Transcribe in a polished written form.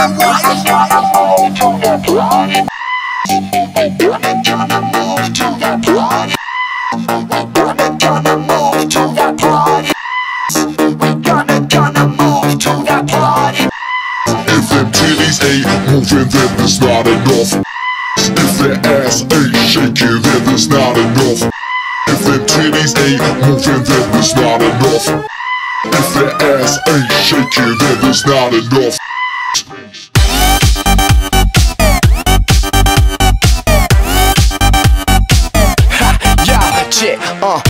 If them titties ain't moving, then there's not enough. If that ass ain't shaking, then there's not enough. If them titties ain't moving, then there's not enough. If that ass ain't shaking, then there's not enough.